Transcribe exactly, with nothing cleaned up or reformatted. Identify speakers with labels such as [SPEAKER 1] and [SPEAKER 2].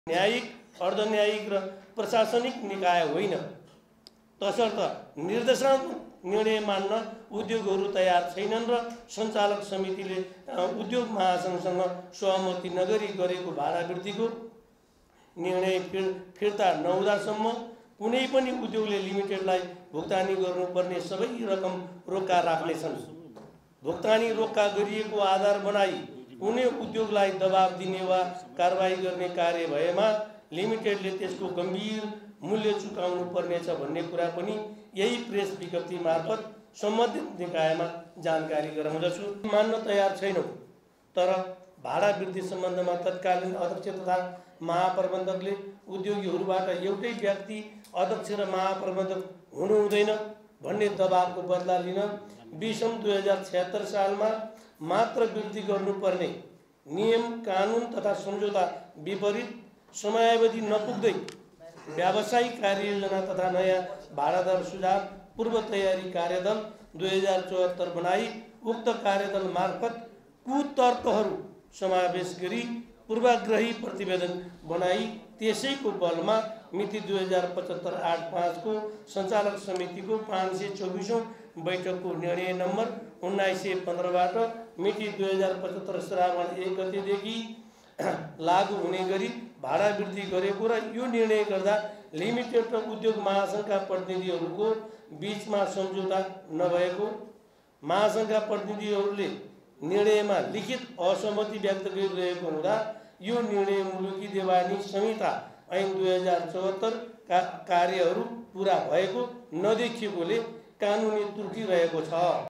[SPEAKER 1] न्यायिक, अर्धन्यायिक र प्रशासनिक निकाय होइन, तसर्थ निर्देशनात्मक निर्णय मान्न उद्योगहरू तयार छैनन् र सञ्चालक समितिले उद्योग महासंघसँग सहमति नगरी गरेको भाडा वृद्धिको निर्णय फिर फिर्ता नहुँदासम्म कुनै पनि उद्योगले लिमिटेडलाई भुक्तानी गर्नुपर्ने सबै रकम रोक्का राख्नेछन्। भुक्तानी रोक्का गरिएको आधार बनाई कुनै उद्योगलाई दबाब दिने वा कारबाही गर्ने कार्य भएमा लिमिटेडले त्यसको गम्भीर मूल्य चुकाउनु पर्नेछ भन्ने कुरा पनि यही प्रेस विज्ञप्ति मार्फत सम्बन्धित निकायमा जानकारी गराउँदछु। मान्न तयार छैनौँ, तर भाडा वृद्धि सम्बन्धमा तत्कालीन अध्यक्ष तथा महाप्रबन्धकले उद्योगीहरूबाट एउटै व्यक्ति अध्यक्ष र महाप्रबन्धक हुनु हुँदैन भन्ने दबावको बदला लिन बीसौँ दुई हजार छयत्तर सालमा मात्र वृद्धि गर्नुपर्ने नियम कानुन तथा सम्झौता विपरीत समयावधि नपुग्दै व्यावसायिक कार्ययोजना तथा नयाँ भाडा दर सुझाव पूर्व तयारी कार्यदल दुई हजार चौहत्तर बनाई उक्त कार्यदल मार्फत कुतर्कहरू समावेश गरी पूर्वाग्रही प्रतिवेदन बनाई त्यसैको बलमा मिति दुई हजार पचहत्तर आठ पाँच को सञ्चालक समितिको पाँच सय चौबिसौँ बैठकको निर्णय नम्बर उन्नाइस सय पन्ध्रबाट मिति दुई हजार पचहत्तर श्रावण एक गतेदेखि लागू हुने गरी भाडा वृद्धि गरेको र यो निर्णय गर्दा लिमिटेड र उद्योग महासंघका प्रतिनिधिहरूको बीचमा सम्झौता नभएको, महासंघका प्रतिनिधिहरूले निर्णयमा लिखित असहमति व्यक्त गरिरहेको हुँदा यो निर्णय मुलुकी देवानी संहिता ऐन दुई हजार चौहत्तर का कार्यहरू पुरा भएको नदेखिएकोले कानुनी त्रुटि रहेको छ।